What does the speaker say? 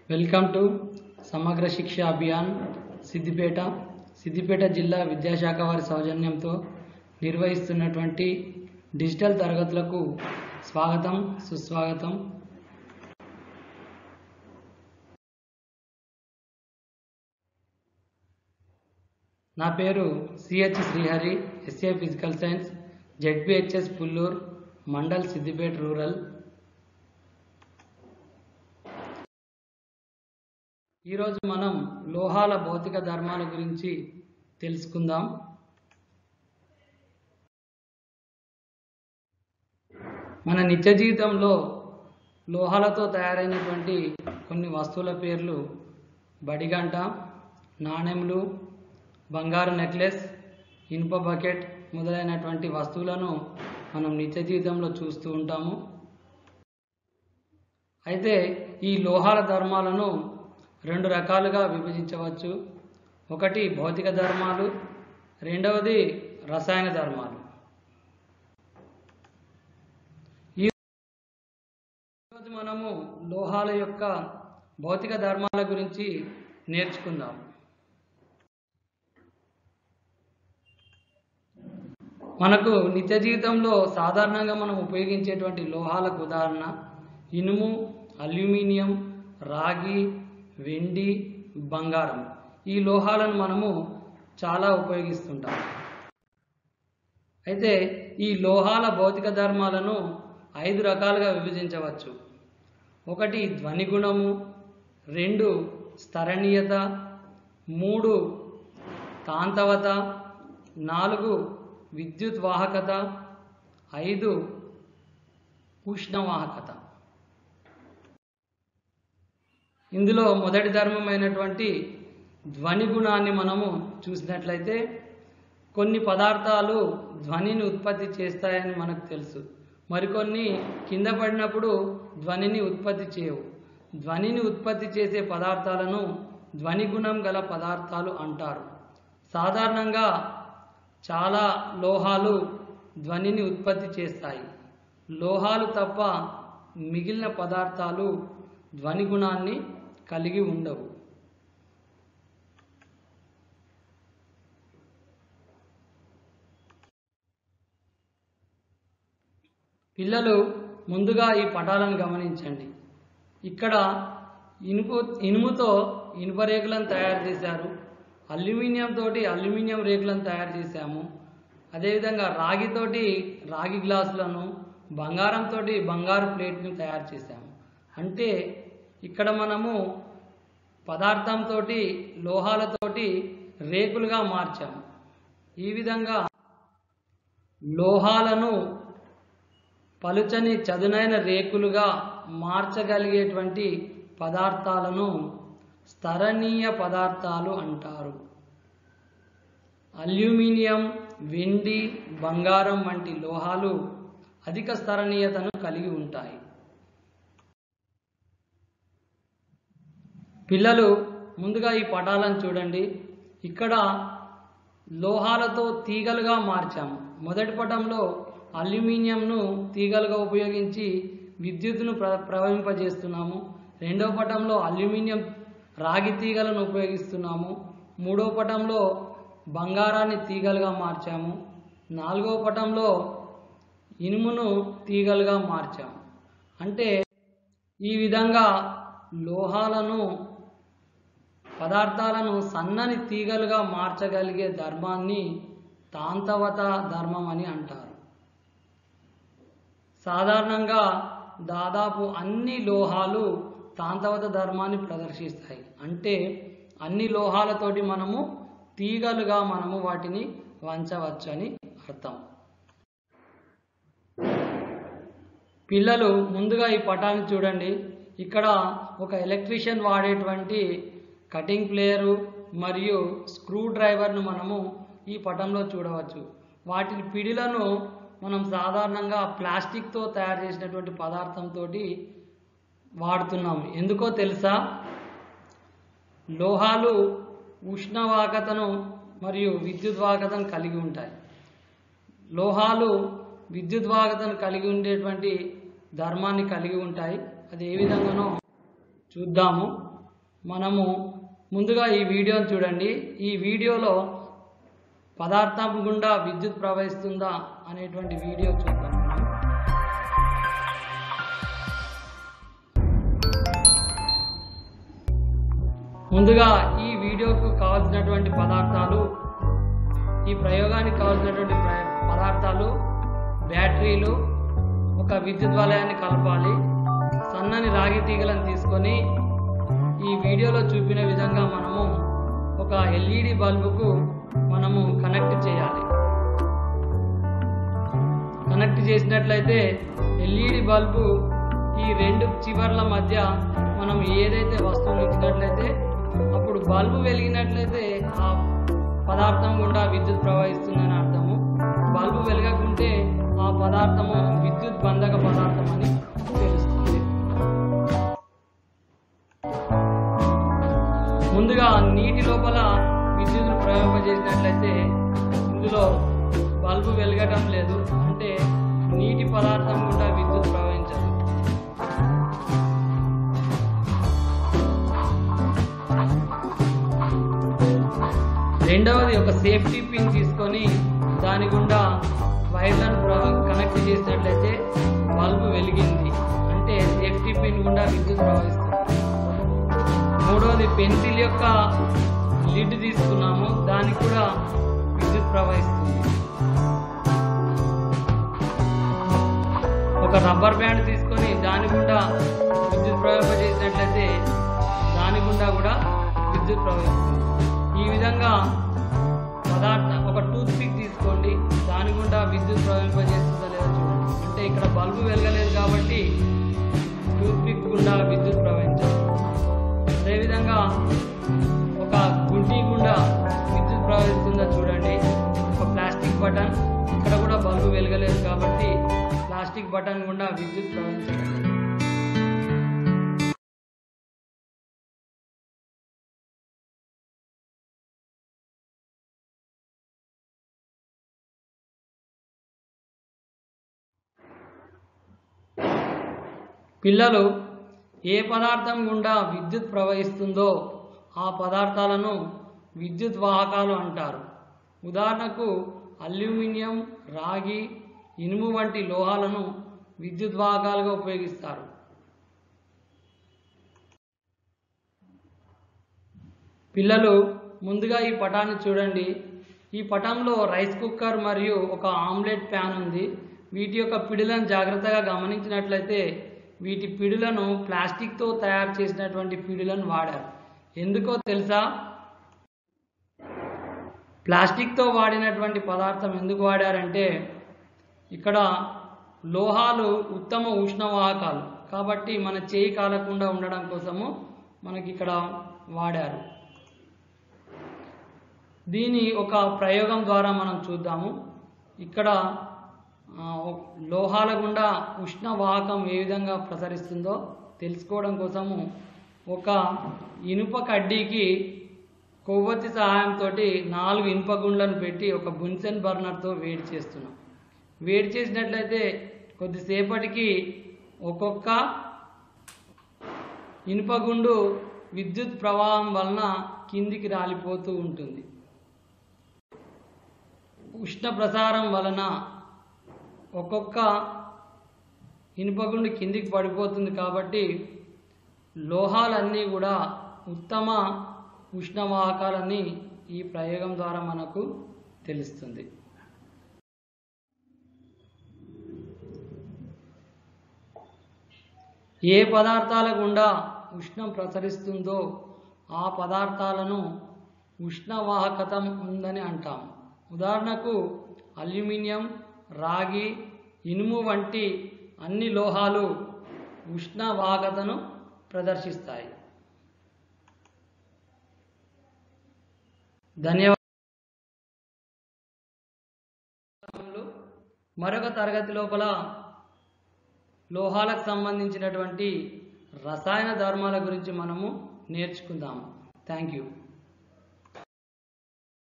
Welcome to సమగ్ర శిక్ష అభియాన్ సిద్దిపేట జిల్లా విద్యాశాఖ వారి సౌజన్యంతో నిర్వహిస్తున్నటువంటి డిజిటల్ తరగతులకు స్వాగతం సుస్వాగతం. నా పేరు CH Srihari, SA physical science, ZPHS Pullur mandal, Siddipet rural. ఈరోజు మనం లోహాల భౌతిక ధర్మాల గురించి తెలుసుకుందాం. మన నిత్య జీవితంలో లోహాలతో తయారైనటువంటి కొన్ని వస్తువుల పేర్లు బడిగంట, నాణెంలు, బంగారు నెక్లెస్, ఇనుప బకెట్ మొదలైనటువంటి వస్తువులను మనం నిత్య జీవితంలో చూస్తూ ఉంటాము. అయితే ఈ లోహాల ధర్మాలను రెండు రకాలుగా విభజించవచ్చు. ఒకటి భౌతిక ధర్మాలు, రెండవది రసాయన ధర్మాలు. ఈరోజు మనము లోహాల యొక్క భౌతిక ధర్మాల గురించి నేర్చుకుందాం. మనకు నిత్య జీవితంలో సాధారణంగా మనం ఉపయోగించేటువంటి లోహాలకు ఉదాహరణ ఇనుము, అల్యూమినియం, రాగి, వెండి, బంగారం. ఈ లోహాలను మనము చాలా ఉపయోగిస్తుంటాం. అయితే ఈ లోహాల భౌతిక ధర్మాలను 5 రకాలుగా విభజించవచ్చు. ఒకటి ధ్వని గుణము, 2 స్థరణీయత, 3 కాంతవత, 4 విద్యుత్ వాహకత, 5 ఉష్ణవాహకత. ఇందులో మొదటి ధర్మమైనటువంటి ధ్వని గుణాన్ని మనము చూసినట్లయితే కొన్ని పదార్థాలు ధ్వనిని ఉత్పత్తి చేస్తాయని మనకు తెలుసు. మరికొన్ని కింద పడినప్పుడు ధ్వనిని ఉత్పత్తి చేయవు. ధ్వనిని ఉత్పత్తి చేసే పదార్థాలను ధ్వని గుణం గల పదార్థాలు అంటారు. సాధారణంగా చాలా లోహాలు ధ్వనిని ఉత్పత్తి చేస్తాయి. లోహాలు తప్ప మిగిలిన పదార్థాలు ధ్వని గుణాన్ని కలిగి ఉండవు. పిల్లలు ముందుగా ఈ పటాలను గమనించండి. ఇక్కడ ఇనుముతో ఇనుప రేకులను తయారు చేశారు. అల్యూమినియం తోటి అల్యూమినియం రేకులను తయారు చేశాము. అదేవిధంగా రాగితోటి రాగి గ్లాసులను, బంగారంతో బంగారు ప్లేట్ను తయారు చేశాము. అంటే ఇక్కడ మనము పదార్థంతో లోహాలతోటి రేకులుగా మార్చాము. ఈ విధంగా లోహాలను పలుచని చదునైన రేకులుగా మార్చగలిగేటువంటి పదార్థాలను స్థరణీయ పదార్థాలు అంటారు. అల్యూమినియం, వెండి, బంగారం వంటి లోహాలు అధిక స్థరణీయతను కలిగి ఉంటాయి. పిల్లలు ముందుగా ఈ పటాలను చూడండి. ఇక్కడ లోహాలతో తీగలుగా మార్చాము. మొదటి పటంలో అల్యూమినియంను తీగలుగా ఉపయోగించి విద్యుత్తును ప్రవహింపజేస్తున్నాము. రెండవ పటంలో అల్యూమినియం రాగి తీగలను ఉపయోగిస్తున్నాము. మూడవ పటంలో బంగారాన్ని తీగలుగా మార్చాము. నాలుగవ పటంలో ఇనుమును తీగలుగా మార్చాము. అంటే ఈ విధంగా లోహాలను, పదార్థాలను సన్నని తీగలుగా మార్చగలిగే ధర్మాన్ని కాంతవత ధర్మం అని అంటారు. సాధారణంగా దాదాపు అన్ని లోహాలు కాంతవత ధర్మాన్ని ప్రదర్శిస్తాయి. అంటే అన్ని లోహాలతోటి మనము తీగలుగా వాటిని వంచవచ్చు అని అర్థం. పిల్లలు ముందుగా ఈ పటాన్ని చూడండి. ఇక్కడ ఒక ఎలక్ట్రీషియన్ వాడేటువంటి కటింగ్ ప్లేయరు మరియు స్క్రూ డ్రైవర్ను మనము ఈ పటంలో చూడవచ్చు. వాటి పిడిలను మనం సాధారణంగా ప్లాస్టిక్తో తయారు చేసినటువంటి పదార్థంతో వాడుతున్నాము. ఎందుకో తెలుసా? లోహాలు ఉష్ణవాహకతను మరియు విద్యుద్వాహకతను కలిగి ఉంటాయి. లోహాలు విద్యుద్వాహకతను కలిగి ఉండేటువంటి ధర్మాన్ని కలిగి ఉంటాయి. అది ఏ విధంగానో చూద్దాము. మనము ముందుగా ఈ వీడియోని చూడండి. ఈ వీడియోలో పదార్థం గుండా విద్యుత్ ప్రవహిస్తుందా అనేటువంటి వీడియో చూద్దాం. ముందుగా ఈ వీడియోకు కావాల్సినటువంటి పదార్థాలు, ఈ ప్రయోగానికి కావాల్సినటువంటి పదార్థాలు: బ్యాటరీలు, ఒక విద్యుత్ వలయాన్ని కలపాలి, సన్నని రాగి తీగలను తీసుకొని ఈ వీడియోలో చూపిన విధంగా మనము ఒక ఎల్ఈడి బల్బుకు మనము కనెక్ట్ చేయాలి. కనెక్ట్ చేసినట్లయితే ఎల్ఈడి బల్బు ఈ రెండు చివర్ల మధ్య మనం ఏదైతే వస్తువును ఇచ్చినట్లయితే అప్పుడు బల్బు వెలిగినట్లయితే ఆ పదార్థం గుండా విద్యుత్ ప్రవహిస్తుందని అర్థము. బల్బు వెలగకుంటే ఆ పదార్థము విద్యుత్ బంధక పదార్థం అని తెలుస్తుంది. ముందుగా నీటి లోపల విద్యుత్తును ప్రయోగింపజేసినట్లయితే ఇందులో బల్బు వెలగటం లేదు, అంటే నీటి పదార్థం గుండా విద్యుత్ ప్రవహించదు. రెండవది, ఒక సేఫ్టీ పిన్ తీసుకొని దాని గుండా వైర్లను కనెక్ట్ చేసినట్లయితే బల్బు వెలిగింది, అంటే సేఫ్టీ పిన్ గుండా విద్యుత్ ప్రవహిస్తుంది. మూడవది, పెన్సిల్ యొక్క లిడ్ తీసుకున్నాము, దానికి కూడా విద్యుత్ ప్రవహిస్తుంది. ఒక రబ్బర్ బ్యాండ్ తీసుకొని దాని గుండా విద్యుత్ ప్రవహింపజేసినట్లయితే దాని గుండా కూడా విద్యుత్ ప్రవహిస్తుంది. ఈ విధంగా ఒక టూత్ పిక్ తీసుకోండి, దాని గుండా విద్యుత్ ప్రవహింపజేస్తుందా లేదా చూడండి. అంటే ఇక్కడ బల్బు వెలగలేదు కాబట్టి టూత్ పిక్ గుండా విద్యుత్ ప్రవహించదు. అదేవిధంగా ఒక గుంటి గుండా విద్యుత్ ప్రవహిస్తుందా చూడండి. ఒక ప్లాస్టిక్ బటన్, ఇక్కడ కూడా బల్బు వెలగలేదు కాబట్టి ప్లాస్టిక్ బటన్ గుండా విద్యుత్ ప్రవహించదు. పిల్లలు ఏ పదార్థం గుండా విద్యుత్ ప్రవహిస్తుందో ఆ పదార్థాలను విద్యుత్ వాహకాలు అంటారు. ఉదాహరణకు అల్యూమినియం, రాగి, ఇనుము వంటి లోహాలను విద్యుత్ వాహకాలుగా ఉపయోగిస్తారు. పిల్లలు ముందుగా ఈ పటాన్ని చూడండి. ఈ పటంలో రైస్ కుక్కర్ మరియు ఒక ఆమ్లెట్ ప్యాన్ ఉంది. వీటి యొక్క పిడులను జాగ్రత్తగా గమనించినట్లయితే వీటి పిడులను ప్లాస్టిక్తో తయారు చేసినటువంటి పిడులను వాడారు. ఎందుకో తెలుసా? ప్లాస్టిక్తో వాడినటువంటి పదార్థం ఎందుకు వాడారంటే ఇక్కడ లోహాలు ఉత్తమ ఉష్ణవాహకాలు కాబట్టి మన చేయి కాలకుండా ఉండడం కోసము మనకి ఇక్కడ వాడారు. దీని ఒక ప్రయోగం ద్వారా మనం చూద్దాము. ఇక్కడ లోహాల గుండా ఉష్ణవాహకం ఏ విధంగా ప్రసరిస్తుందో తెలుసుకోవడం కోసము ఒక ఇనుప కడ్డీకి కొవ్వొత్తి సహాయంతో 4 ఇనుప గుండ్లను పెట్టి ఒక బున్సెన్ బర్నర్తో వేడి చేస్తున్నాం. వేడి చేసినట్లయితే కొద్దిసేపటికి ఒక్కొక్క ఇనుప గుండు విద్యుత్ ప్రవాహం వలన కిందికి రాలిపోతూ ఉంటుంది. ఉష్ణ ప్రసారం వలన ఒక్కొక్క ఇనుపగుండు కిందికి పడిపోతుంది కాబట్టి లోహాలన్నీ కూడా ఉత్తమ ఉష్ణవాహకాలని ఈ ప్రయోగం ద్వారా మనకు తెలుస్తుంది. ఏ పదార్థాల గుండా ఉష్ణం ప్రసరిస్తుందో ఆ పదార్థాలను ఉష్ణవాహకత ఉందని అంటాం. ఉదాహరణకు అల్యూమినియం, రాగి, ఇనుము వంటి అన్ని లోహాలు ఉష్ణవాహకతను ప్రదర్శిస్తాయి. ధన్యవాదాలు. మరొక తరగతి లోపల లోహాలకు సంబంధించినటువంటి రసాయన ధర్మాల గురించి మనము నేర్చుకుందాము. Thank you.